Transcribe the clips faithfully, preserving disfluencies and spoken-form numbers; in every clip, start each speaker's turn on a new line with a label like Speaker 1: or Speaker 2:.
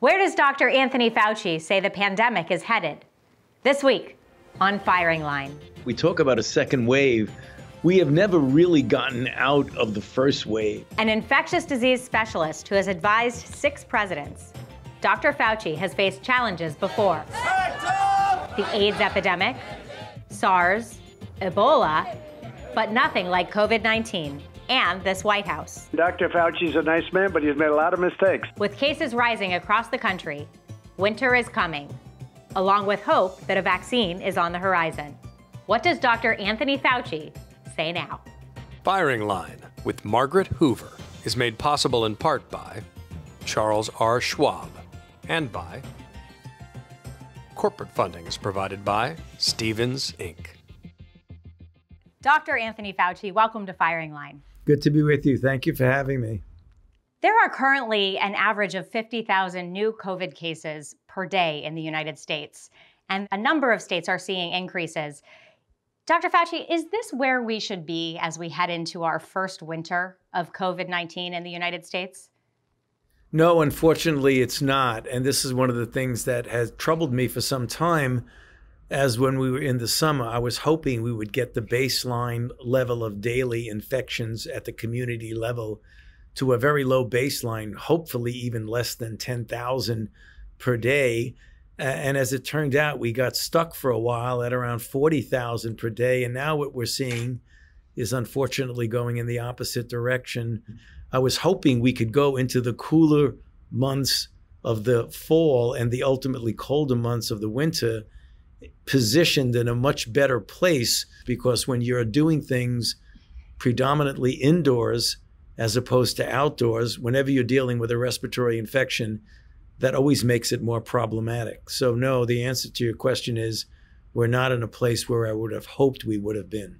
Speaker 1: Where does Doctor Anthony Fauci say the pandemic is headed? This week on Firing Line.
Speaker 2: We talk about a second wave. We have never really gotten out of the first wave.
Speaker 1: An infectious disease specialist who has advised six presidents. Doctor Fauci has faced challenges before. The AIDS epidemic, SARS, Ebola, but nothing like COVID nineteen. And this White House.
Speaker 3: Doctor Fauci's a nice man, but he's made a lot of mistakes.
Speaker 1: With cases rising across the country, winter is coming, along with hope that a vaccine is on the horizon. What does Doctor Anthony Fauci say now?
Speaker 4: Firing Line with Margaret Hoover is made possible in part by Charles R. Schwab and by corporate funding is provided by Stevens, Incorporated.
Speaker 1: Doctor Anthony Fauci, welcome to Firing Line.
Speaker 2: Good to be with you. Thank you for having me.
Speaker 1: There are currently an average of fifty thousand new COVID cases per day in the United States, and a number of states are seeing increases. Doctor Fauci, is this where we should be as we head into our first winter of COVID nineteen in the United States?
Speaker 2: No, unfortunately, it's not. And this is one of the things that has troubled me for some time. As when we were in the summer, I was hoping we would get the baseline level of daily infections at the community level to a very low baseline, hopefully even less than ten thousand per day. And as it turned out, we got stuck for a while at around forty thousand per day. And now what we're seeing is unfortunately going in the opposite direction. I was hoping we could go into the cooler months of the fall and the ultimately colder months of the winter positioned in a much better place, because when you're doing things predominantly indoors as opposed to outdoors, whenever you're dealing with a respiratory infection, that always makes it more problematic. So no, the answer to your question is we're not in a place where I would have hoped we would have been.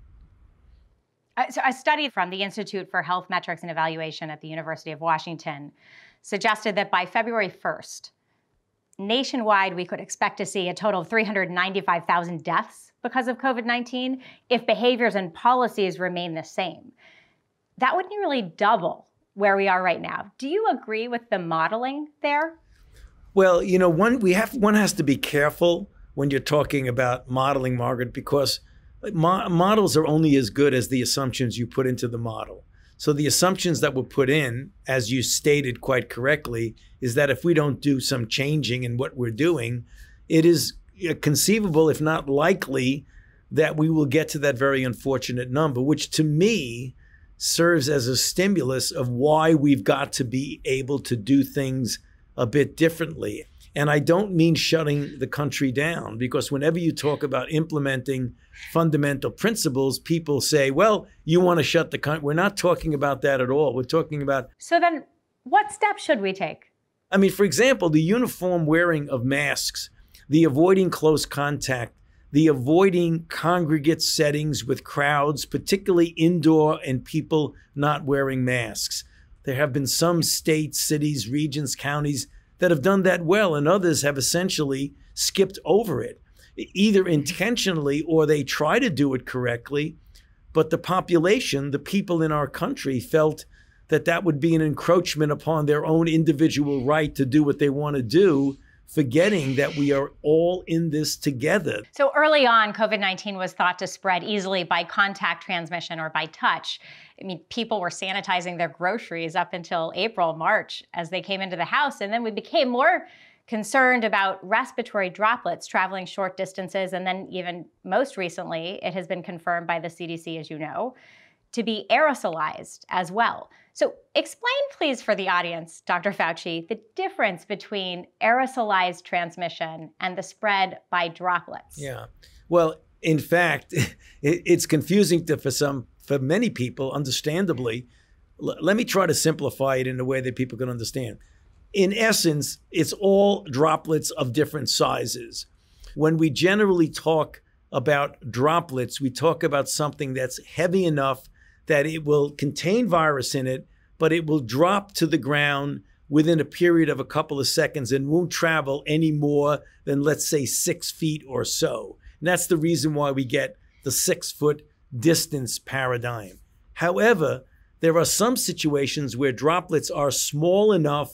Speaker 1: So a study from the Institute for Health Metrics and Evaluation at the University of Washington suggested that by February first, nationwide, we could expect to see a total of three hundred ninety-five thousand deaths because of COVID nineteen if behaviors and policies remain the same. That would nearly double where we are right now. Do you agree with the modeling there?
Speaker 2: Well, you know, one we have one has to be careful when you're talking about modeling, Margaret, because mo models are only as good as the assumptions you put into the model. So the assumptions that were put in, as you stated quite correctly, is that if we don't do some changing in what we're doing, it is conceivable, if not likely, that we will get to that very unfortunate number, which to me serves as a stimulus of why we've got to be able to do things a bit differently. And I don't mean shutting the country down, because whenever you talk about implementing fundamental principles, people say, well, you want to shut the country. We're not talking about that at all. We're talking about...
Speaker 1: So then what steps should we take?
Speaker 2: I mean, for example, the uniform wearing of masks, the avoiding close contact, the avoiding congregate settings with crowds, particularly indoor and people not wearing masks. There have been some states, cities, regions, counties that have done that well, and others have essentially skipped over it, either intentionally or they try to do it correctly. But the population, the people in our country, felt that that would be an encroachment upon their own individual right to do what they want to do, forgetting that we are all in this together.
Speaker 1: So early on, COVID nineteen was thought to spread easily by contact transmission or by touch. I mean, people were sanitizing their groceries up until April, March as they came into the house. And then we became more concerned about respiratory droplets traveling short distances. And then even most recently, it has been confirmed by the C D C, as you know, to be aerosolized as well. So explain, please, for the audience, Doctor Fauci, the difference between aerosolized transmission and the spread by droplets.
Speaker 2: Yeah. Well, in fact, it, it's confusing to, for some, for many people, understandably. L- let me try to simplify it in a way that people can understand. In essence, it's all droplets of different sizes. When we generally talk about droplets, we talk about something that's heavy enough that it will contain virus in it, but it will drop to the ground within a period of a couple of seconds and won't travel any more than, let's say, six feet or so. And that's the reason why we get the six-foot distance paradigm. However, there are some situations where droplets are small enough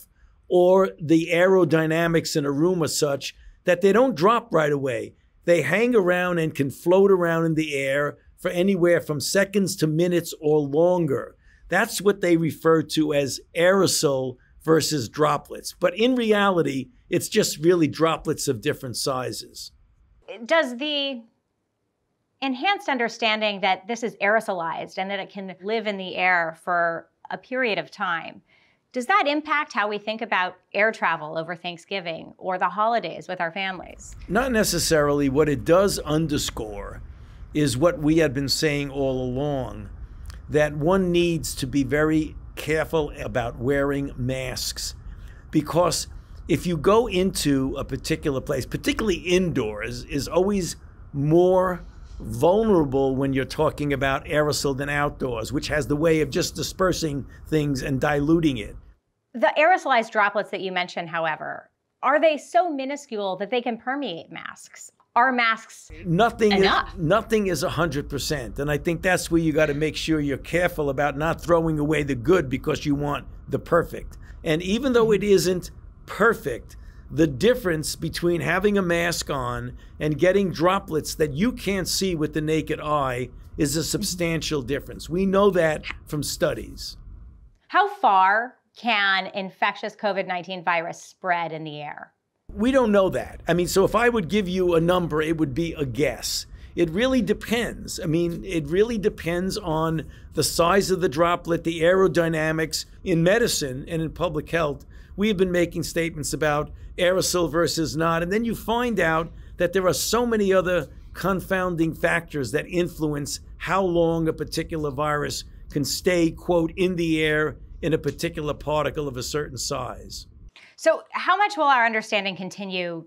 Speaker 2: or the aerodynamics in a room are such that they don't drop right away. They hang around and can float around in the air for anywhere from seconds to minutes or longer. That's what they refer to as aerosol versus droplets. But in reality, it's just really droplets of different sizes.
Speaker 1: Does the enhanced understanding that this is aerosolized and that it can live in the air for a period of time, does that impact how we think about air travel over Thanksgiving or the holidays with our families?
Speaker 2: Not necessarily. What it does underscore is what we had been saying all along, that one needs to be very careful about wearing masks, because if you go into a particular place, particularly indoors, is always more vulnerable when you're talking about aerosol than outdoors, which has the way of just dispersing things and diluting it.
Speaker 1: The aerosolized droplets that you mentioned, however, are they so minuscule that they can permeate masks? Are masks
Speaker 2: nothing
Speaker 1: enough?
Speaker 2: Is, nothing is one hundred percent. And I think that's where you got to make sure you're careful about not throwing away the good because you want the perfect. And even though it isn't perfect, the difference between having a mask on and getting droplets that you can't see with the naked eye is a substantial difference. We know that from studies.
Speaker 1: How far can infectious COVID nineteen virus spread in the air?
Speaker 2: We don't know that. I mean, so if I would give you a number, it would be a guess. It really depends. I mean, it really depends on the size of the droplet, the aerodynamics. In medicine and in public health, we have been making statements about aerosol versus not. And then you find out that there are so many other confounding factors that influence how long a particular virus can stay, quote, in the air in a particular particle of a certain size.
Speaker 1: So how much will our understanding continue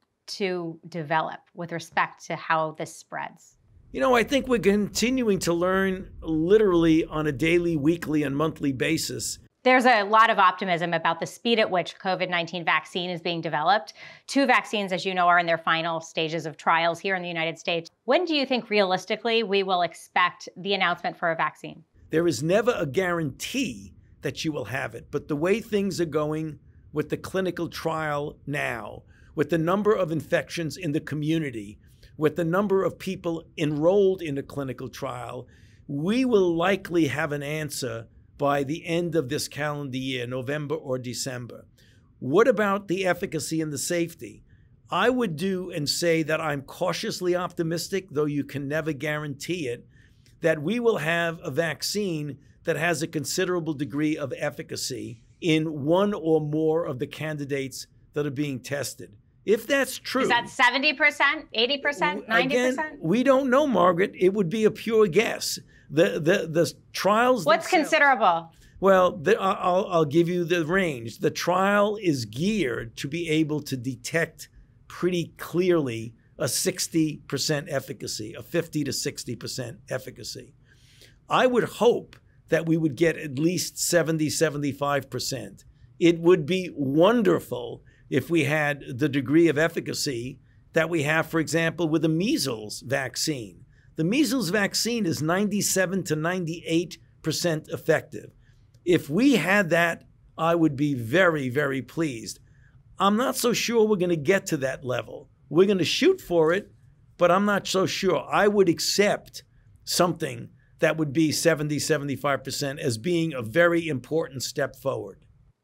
Speaker 1: to develop with respect to how this spreads?
Speaker 2: You know, I think we're continuing to learn literally on a daily, weekly, and monthly basis.
Speaker 1: There's a lot of optimism about the speed at which COVID nineteen vaccine is being developed. Two vaccines, as you know, are in their final stages of trials here in the United States. When do you think realistically we will expect the announcement for a vaccine?
Speaker 2: There is never a guarantee that you will have it, but the way things are going with the clinical trial now, with the number of infections in the community, with the number of people enrolled in a clinical trial, we will likely have an answer by the end of this calendar year, November or December. What about the efficacy and the safety? I would do and say that I'm cautiously optimistic, though you can never guarantee it, that we will have a vaccine that has a considerable degree of efficacy in one or more of the candidates that are being tested. If that's true.
Speaker 1: Is that seventy percent, eighty percent, ninety percent?
Speaker 2: Again, we don't know, Margaret. It would be a pure guess. The the the trials.
Speaker 1: What's considerable?
Speaker 2: Well, the, I'll I'll give you the range. The trial is geared to be able to detect pretty clearly a sixty percent efficacy, a fifty to sixty percent efficacy. I would hope that we would get at least seventy, seventy-five percent. It would be wonderful if we had the degree of efficacy that we have, for example, with the measles vaccine. The measles vaccine is ninety-seven to ninety-eight percent effective. If we had that, I would be very, very pleased. I'm not so sure we're going to get to that level. We're going to shoot for it, but I'm not so sure. I would accept something that would be seventy, seventy-five percent as being a very important step forward.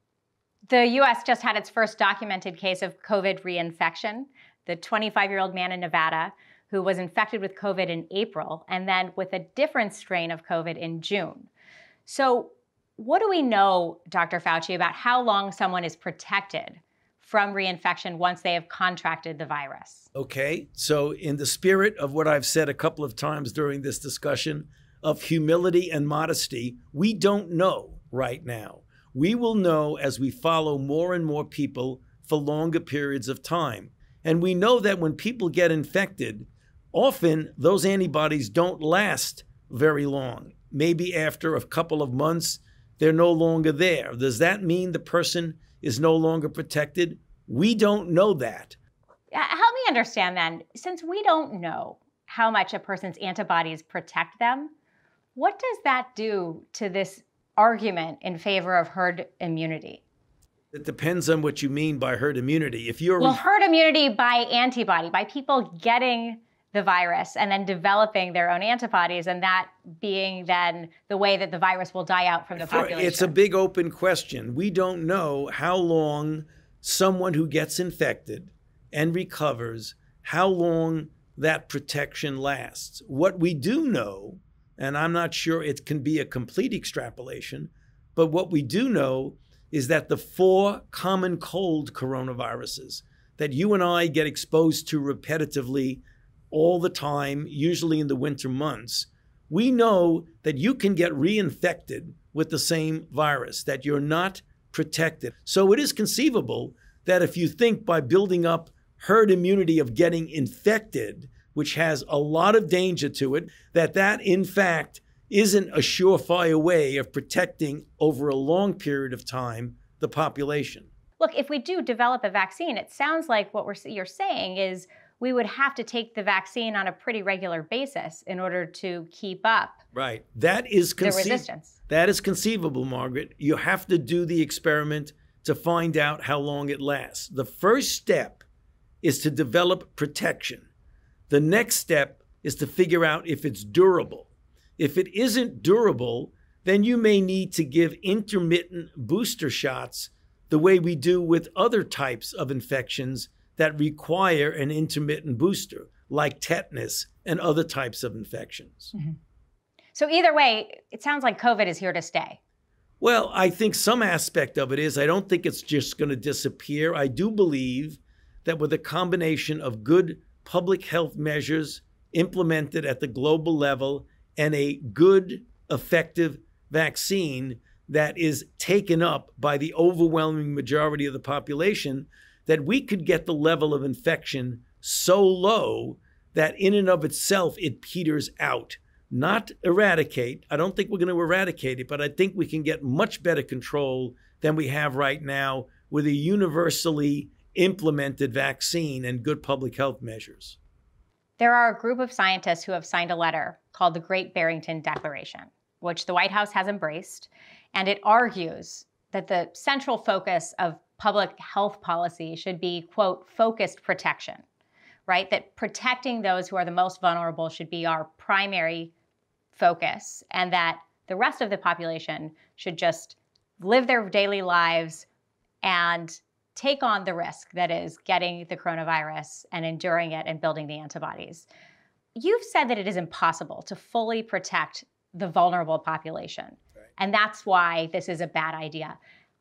Speaker 1: The U S just had its first documented case of COVID reinfection. The twenty-five-year-old man in Nevada who was infected with COVID in April and then with a different strain of COVID in June. So what do we know, Doctor Fauci, about how long someone is protected from reinfection once they have contracted the virus?
Speaker 2: Okay, so in the spirit of what I've said a couple of times during this discussion of humility and modesty, we don't know right now. We will know as we follow more and more people for longer periods of time. And we know that when people get infected, often those antibodies don't last very long. Maybe after a couple of months, they're no longer there. Does that mean the person is no longer protected? We don't know that.
Speaker 1: Help me understand then, since we don't know how much a person's antibodies protect them, what does that do to this argument in favor of herd immunity?
Speaker 2: It depends on what you mean by herd immunity. If you're
Speaker 1: well, herd immunity by antibody, by people getting the virus and then developing their own antibodies, and that being then the way that the virus will die out from the population.
Speaker 2: It's a big open question. We don't know how long someone who gets infected and recovers, how long that protection lasts. What we do know, and I'm not sure it can be a complete extrapolation, but what we do know is that the four common cold coronaviruses that you and I get exposed to repetitively all the time, usually in the winter months, we know that you can get reinfected with the same virus, that you're not protected. So it is conceivable that if you think by building up herd immunity of getting infected, which has a lot of danger to it, that that in fact isn't a surefire way of protecting over a long period of time the population.
Speaker 1: Look, if we do develop a vaccine, it sounds like what we're, you're saying is we would have to take the vaccine on a pretty regular basis in order to keep up
Speaker 2: right. That is
Speaker 1: the resistance.
Speaker 2: That is conceivable, Margaret. You have to do the experiment to find out how long it lasts. The first step is to develop protection. The next step is to figure out if it's durable. If it isn't durable, then you may need to give intermittent booster shots the way we do with other types of infections that require an intermittent booster, like tetanus and other types of infections.
Speaker 1: Mm-hmm. So either way, it sounds like COVID is here to stay.
Speaker 2: Well, I think some aspect of it is, I don't think it's just going to disappear. I do believe that with a combination of good public health measures implemented at the global level and a good, effective vaccine that is taken up by the overwhelming majority of the population, that we could get the level of infection so low that in and of itself it peters out. Not eradicate. I don't think we're going to eradicate it, but I think we can get much better control than we have right now with a universally implemented vaccine and good public health measures.
Speaker 1: There are a group of scientists who have signed a letter called the Great Barrington Declaration, which the White House has embraced, and it argues that the central focus of public health policy should be, quote, focused protection, right? That protecting those who are the most vulnerable should be our primary focus, and that the rest of the population should just live their daily lives and take on the risk that is getting the coronavirus and enduring it and building the antibodies. You've said that it is impossible to fully protect the vulnerable population, right, and that's why this is a bad idea.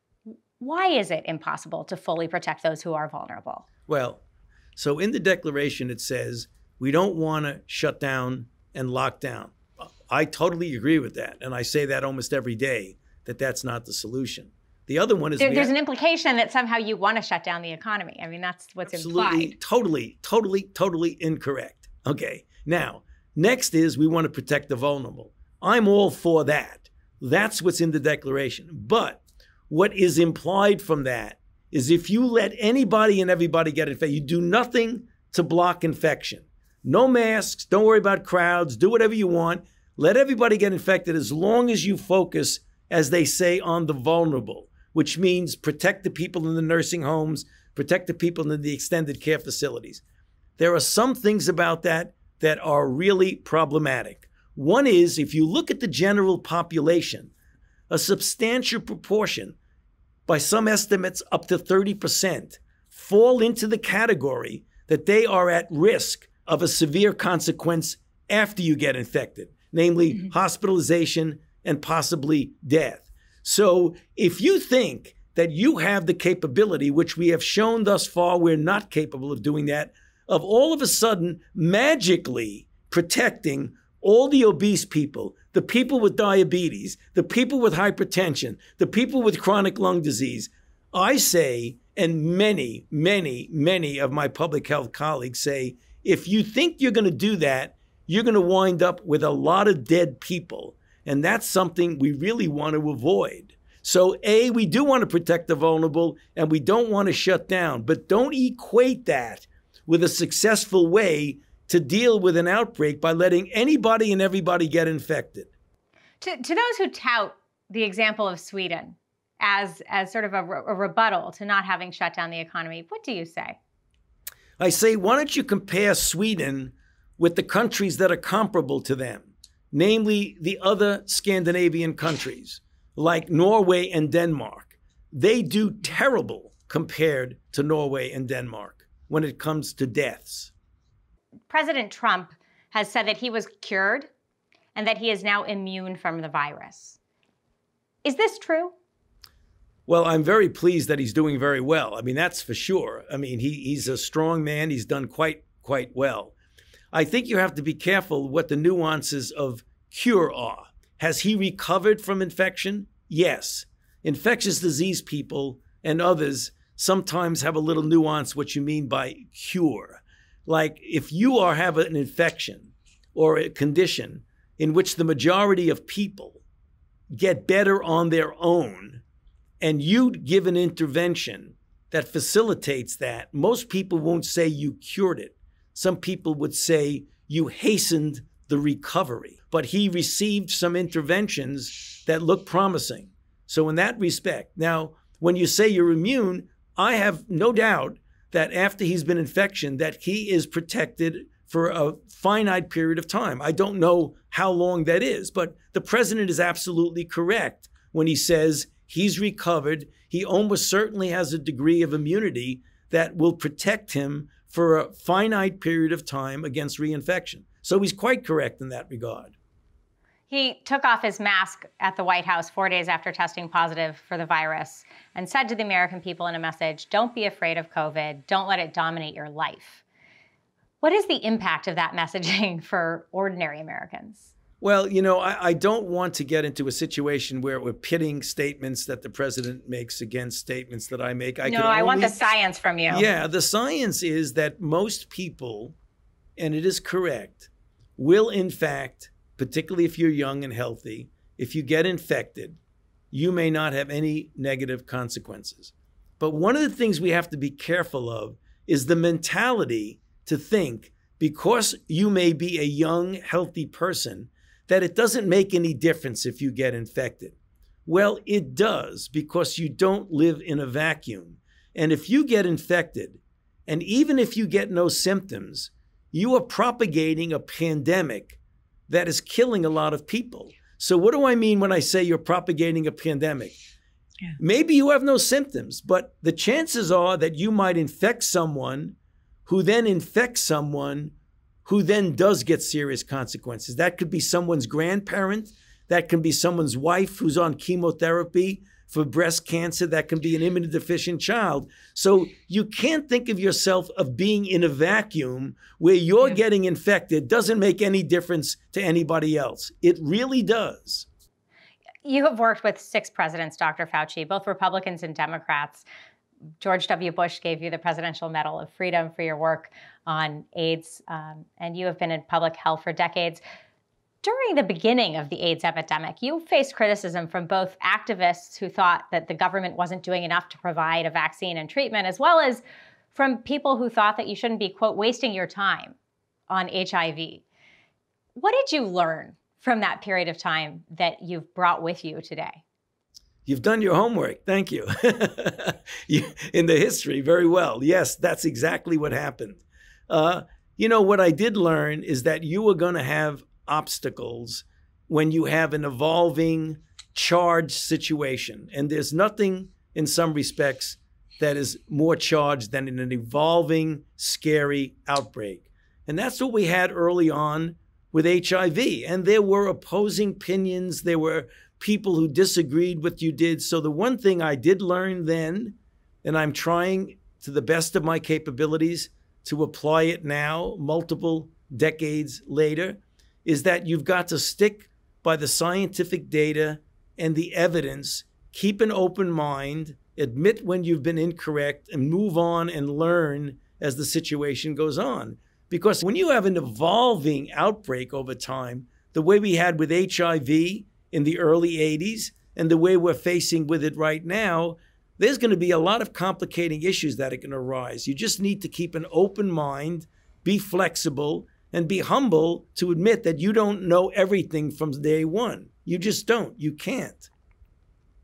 Speaker 1: Why is it impossible to fully protect those who are vulnerable?
Speaker 2: Well, so in the Declaration, it says we don't want to shut down and lock down. I totally agree with that. And I say that almost every day, that that's not the solution. The other one is—
Speaker 1: there, There's an implication that somehow you want to shut down the economy. I mean, that's what's
Speaker 2: absolutely,
Speaker 1: implied.
Speaker 2: Totally, totally, totally incorrect. Okay. Now, next is we want to protect the vulnerable. I'm all for that. That's what's in the Declaration. But what is implied from that is if you let anybody and everybody get infected, you do nothing to block infection. No masks, don't worry about crowds, do whatever you want. Let everybody get infected as long as you focus, as they say, on the vulnerable, which means protect the people in the nursing homes, protect the people in the extended care facilities. There are some things about that that are really problematic. One is, if you look at the general population, a substantial proportion, by some estimates up to thirty percent, fall into the category that they are at risk of a severe consequence after you get infected, namely mm-hmm. hospitalization and possibly death. So if you think that you have the capability, which we have shown thus far we're not capable of doing that, of all of a sudden magically protecting all the obese people, the people with diabetes, the people with hypertension, the people with chronic lung disease, I say, and many, many, many of my public health colleagues say, if you think you're going to do that, you're going to wind up with a lot of dead people. And that's something we really want to avoid. So A, we do want to protect the vulnerable and we don't want to shut down, but don't equate that with a successful way to deal with an outbreak by letting anybody and everybody get infected.
Speaker 1: To, to those who tout the example of Sweden as, as sort of a, a rebuttal to not having shut down the economy. What do you say?
Speaker 2: I say, why don't you compare Sweden with the countries that are comparable to them, namely the other Scandinavian countries like Norway and Denmark. They do terrible compared to Norway and Denmark when it comes to deaths.
Speaker 1: President Trump has said that he was cured and that he is now immune from the virus. Is this true?
Speaker 2: Well, I'm very pleased that he's doing very well. I mean, that's for sure. I mean, he, he's a strong man. He's done quite, quite well. I think you have to be careful what the nuances of cure are. Has he recovered from infection? Yes. Infectious disease people and others sometimes have a little nuance what you mean by cure. Like if you are have an infection or a condition in which the majority of people get better on their own, and you give an intervention that facilitates that, most people won't say you cured it. Some people would say you hastened the recovery. But he received some interventions that look promising. So in that respect, now, when you say you're immune, I have no doubt that after he's been infected, that he is protected for a finite period of time. I don't know how long that is, but the president is absolutely correct when he says he's recovered. He almost certainly has a degree of immunity that will protect him for a finite period of time against reinfection. So he's quite correct in that regard.
Speaker 1: He took off his mask at the White House four days after testing positive for the virus and said to the American people in a message, don't be afraid of COVID. Don't let it dominate your life. What is the impact of that messaging for ordinary Americans?
Speaker 2: Well, you know, I, I don't want to get into a situation where we're pitting statements that the president makes against statements that I make. I
Speaker 1: no,
Speaker 2: can
Speaker 1: I
Speaker 2: only,
Speaker 1: want the science from you.
Speaker 2: Yeah, the science is that most people, and it is correct, will in fact, particularly if you're young and healthy, if you get infected, you may not have any negative consequences. But one of the things we have to be careful of is the mentality to think, because you may be a young, healthy person, that it doesn't make any difference if you get infected. Well, it does, because you don't live in a vacuum. And if you get infected, and even if you get no symptoms, you are propagating a pandemic that is killing a lot of people. So what do I mean when I say you're propagating a pandemic? Yeah. Maybe you have no symptoms, but the chances are that you might infect someone who then infects someone who then does get serious consequences. That could be someone's grandparent. That can be someone's wife who's on chemotherapy for breast cancer. That can be an immunodeficient child. So you can't think of yourself of being in a vacuum where you're yeah. getting infected. Doesn't make any difference to anybody else. It really does.
Speaker 1: You have worked with six presidents, Doctor Fauci, both Republicans and Democrats. George W. Bush gave you the Presidential Medal of Freedom for your work on AIDS, um, and you have been in public health for decades. During the beginning of the AIDS epidemic, you faced criticism from both activists who thought that the government wasn't doing enough to provide a vaccine and treatment, as well as from people who thought that you shouldn't be, quote, wasting your time on H I V. What did you learn from that period of time that you've brought with you today?
Speaker 2: You've done your homework. Thank you. you in the history, very well. Yes, that's exactly what happened. Uh, you know, what I did learn is that you are going to have obstacles when you have an evolving, charged situation. And there's nothing, in some respects, that is more charged than in an evolving, scary outbreak. And that's what we had early on with H I V. And there were opposing opinions. There were people who disagreed with what you did. So the one thing I did learn then, and I'm trying to the best of my capabilities to apply it now, multiple decades later, is that you've got to stick by the scientific data and the evidence, keep an open mind, admit when you've been incorrect, and move on and learn as the situation goes on. Because when you have an evolving outbreak over time, the way we had with H I V in the early eighties and the way we're facing with it right now, there's going to be a lot of complicating issues that are going to arise. You just need to keep an open mind, be flexible, and be humble to admit that you don't know everything from day one. You just don't. You can't.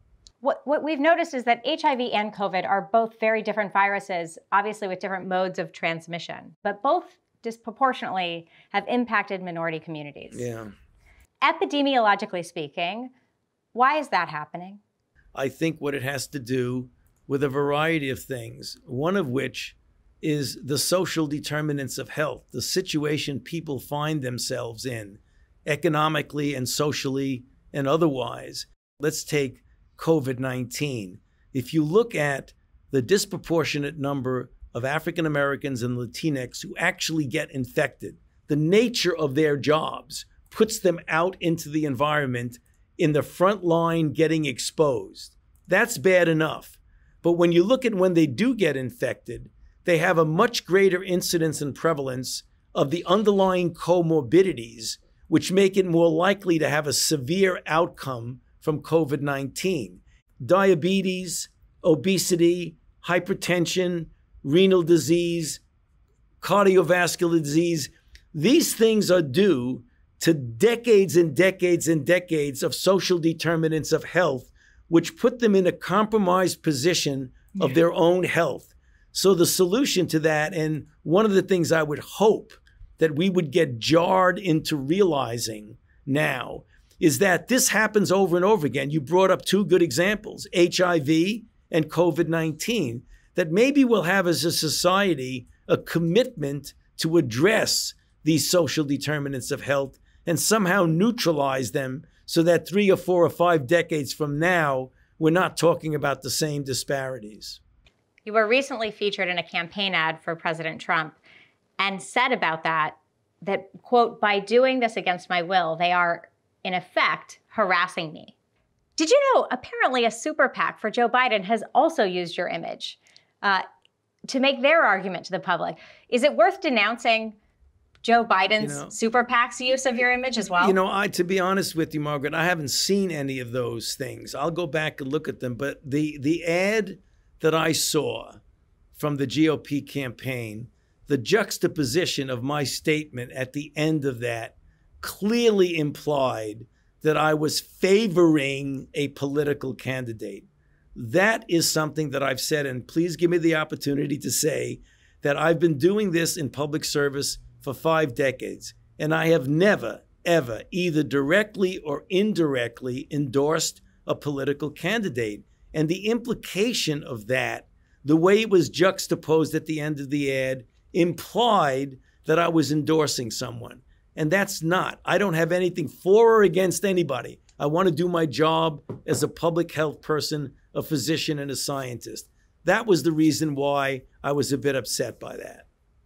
Speaker 1: What, what we've noticed is that H I V and COVID are both very different viruses, obviously with different modes of transmission, but both disproportionately have impacted minority communities.
Speaker 2: Yeah.
Speaker 1: Epidemiologically speaking, why is that happening?
Speaker 2: I think what it has to do with a variety of things, one of which is the social determinants of health, the situation people find themselves in, economically and socially and otherwise. Let's take COVID nineteen. If you look at the disproportionate number of African Americans and Latinx who actually get infected, the nature of their jobs puts them out into the environment in the front line getting exposed. That's bad enough. But when you look at when they do get infected, they have a much greater incidence and prevalence of the underlying comorbidities, which make it more likely to have a severe outcome from COVID nineteen. Diabetes, obesity, hypertension, renal disease, cardiovascular disease. These things are due to decades and decades and decades of social determinants of health, which put them in a compromised position of yeah. their own health. So the solution to that, and one of the things I would hope that we would get jarred into realizing now, is that this happens over and over again. You brought up two good examples, H I V and COVID nineteen, that maybe we'll have as a society a commitment to address these social determinants of health and somehow neutralize them so that three or four or five decades from now, we're not talking about the same disparities.
Speaker 1: You were recently featured in a campaign ad for President Trump and said about that, that, quote, by doing this against my will, they are, in effect, harassing me. Did you know, apparently a super PAC for Joe Biden has also used your image uh, to make their argument to the public. Is it worth denouncing Joe Biden's you know, super PAC's use of your image as well?
Speaker 2: You know, I, to be honest with you, Margaret, I haven't seen any of those things. I'll go back and look at them. But the, the ad that I saw from the G O P campaign, the juxtaposition of my statement at the end of that clearly implied that I was favoring a political candidate. That is something that I've said, and please give me the opportunity to say that I've been doing this in public service for five decades, and I have never, ever, either directly or indirectly endorsed a political candidate. And the implication of that, the way it was juxtaposed at the end of the ad, implied that I was endorsing someone. And that's not. I don't have anything for or against anybody. I want to do my job as a public health person, a physician, and a scientist. That was the reason why I was a bit upset by that.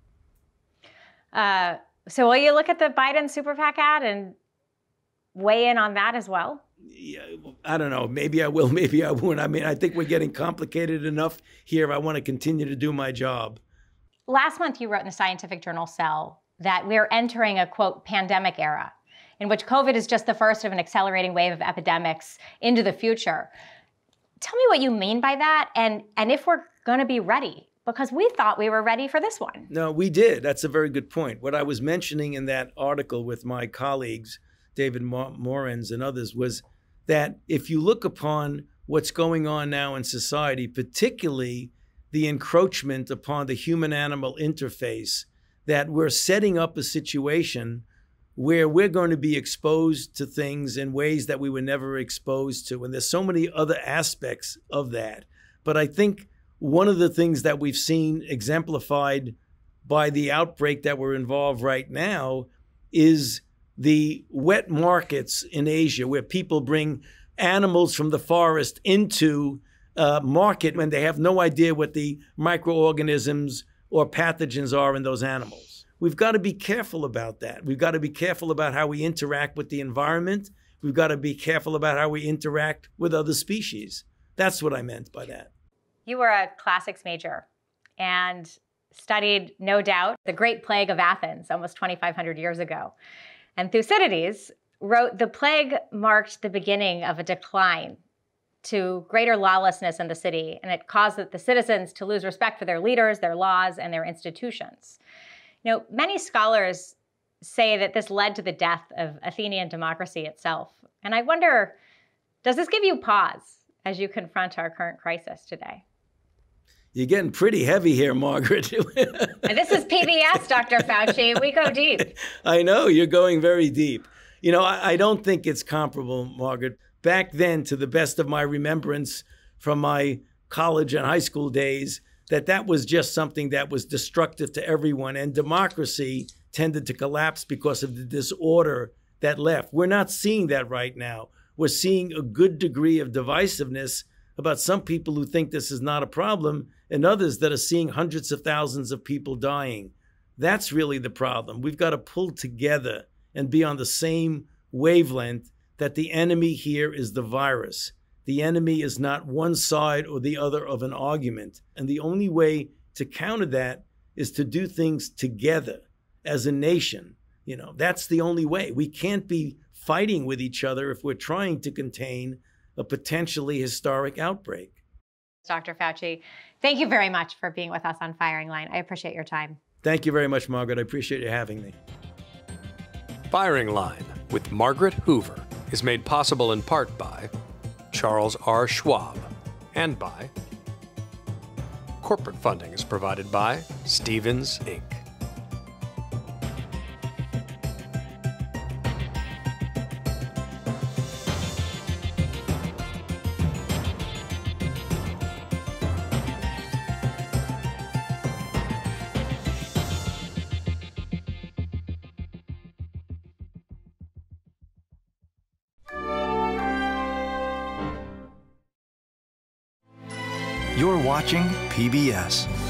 Speaker 1: Uh, so will you look at the Biden super PAC ad and weigh in on that as well?
Speaker 2: Yeah, I don't know. Maybe I will, maybe I won't. I mean, I think we're getting complicated enough here. I want to continue to do my job.
Speaker 1: Last month, you wrote in the scientific journal Cell that we're entering a, quote, pandemic era, in which COVID is just the first of an accelerating wave of epidemics into the future. Tell me what you mean by that, and, and if we're going to be ready, because we thought we were ready for this one.
Speaker 2: No, we did. That's a very good point. What I was mentioning in that article with my colleagues, David Morens and others, was that if you look upon what's going on now in society, particularly the encroachment upon the human-animal interface, that we're setting up a situation where we're going to be exposed to things in ways that we were never exposed to. And there's so many other aspects of that. But I think one of the things that we've seen exemplified by the outbreak that we're involved right now is the wet markets in Asia, where people bring animals from the forest into a market when they have no idea what the microorganisms or pathogens are in those animals. We've got to be careful about that. We've got to be careful about how we interact with the environment. We've got to be careful about how we interact with other species. That's what I meant by that.
Speaker 1: You were a classics major and studied, no doubt, the Great Plague of Athens almost twenty-five hundred years ago. And Thucydides wrote, the plague marked the beginning of a decline to greater lawlessness in the city, and it caused the citizens to lose respect for their leaders, their laws, and their institutions. You know, many scholars say that this led to the death of Athenian democracy itself. And I wonder, does this give you pause as you confront our current crisis today?
Speaker 2: You're getting pretty heavy here, Margaret.
Speaker 1: And this is P B S, Doctor Fauci. We go deep.
Speaker 2: I know, you're going very deep. You know, I, I don't think it's comparable, Margaret. Back then, to the best of my remembrance from my college and high school days, that that was just something that was destructive to everyone. And democracy tended to collapse because of the disorder that left. We're not seeing that right now. We're seeing a good degree of divisiveness about some people who think this is not a problem and others that are seeing hundreds of thousands of people dying. That's really the problem. We've got to pull together and be on the same wavelength that the enemy here is the virus. The enemy is not one side or the other of an argument. And the only way to counter that is to do things together as a nation. You know, that's the only way. We can't be fighting with each other if we're trying to contain a potentially historic outbreak.
Speaker 1: Doctor Fauci, thank you very much for being with us on Firing Line. I appreciate your time.
Speaker 2: Thank you very much, Margaret. I appreciate you having me.
Speaker 4: Firing Line with Margaret Hoover is made possible in part by Charles R. Schwab and by corporate funding is provided by Stevens, Incorporated.
Speaker 5: You're watching P B S.